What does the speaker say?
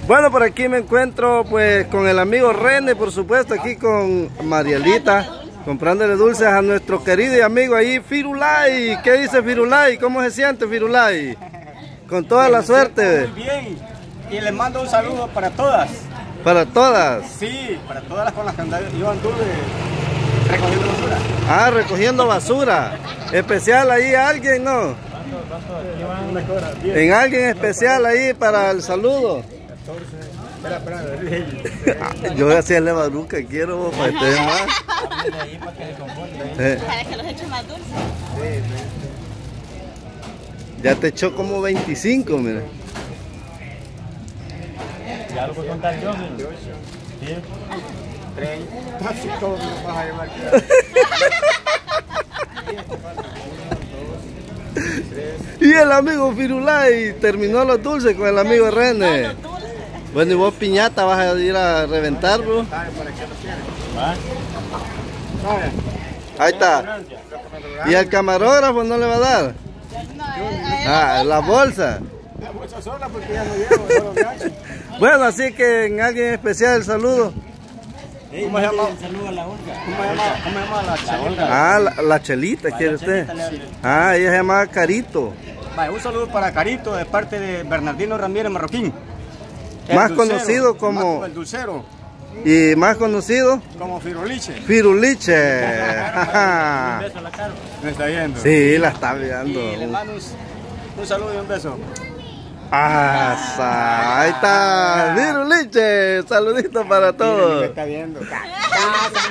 Bueno, por aquí me encuentro pues con el amigo René, por supuesto, aquí con Marielita, comprándole dulces a nuestro querido y amigo ahí, Firulai. ¿Qué dice Firulai? ¿Cómo se siente Firulai? Con toda la suerte. Muy bien, y les mando un saludo para todas. ¿Para todas? Sí, para todas las con las que yo anduve recogiendo basura. Ah, recogiendo basura. Especial ahí a alguien, ¿no? En alguien especial ahí para el saludo. Espera. Yo voy a hacerle baruca, quiero para que esté más. Para que los eche más dulces. Ya te echó como 25, mira. Ya lo puedo contar yo, mira. 30, así como me vas a llevar. Y el amigo Firulai terminó los dulces con el amigo René. Bueno, y vos piñata vas a ir a reventar, bro. Ahí está. ¿Y al camarógrafo no le va a dar? Ah, la bolsa. La bolsa sola porque ya no llevo, solo gacho. Bueno, así que en alguien especial el saludo. ¿Cómo se llama? ¿Cómo se llama la chelita? Ah, la chelita, ¿quiere usted? Ah, ella se llama Carito. Vale, un saludo para Carito de parte de Bernardino Ramírez Marroquín. Más conocido como... El dulcero. Y más conocido Como Firuliche. Firuliche. ¿Me está viendo? Sí, la está viendo. Y le mando un saludo y un beso. Ah, ahí está, Firuliche. Saludito para todos. Me está viendo.